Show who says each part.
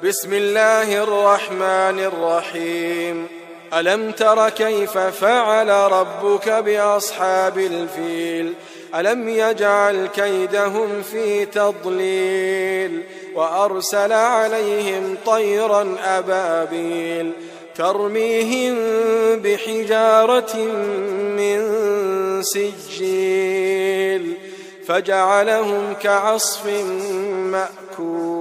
Speaker 1: بسم الله الرحمن الرحيم. ألم تر كيف فعل ربك بأصحاب الفيل؟ ألم يجعل كيدهم في تضليل وأرسل عليهم طيرا أبابيل ترميهم بحجارة من سجيل فجعلهم كعصف مأكول.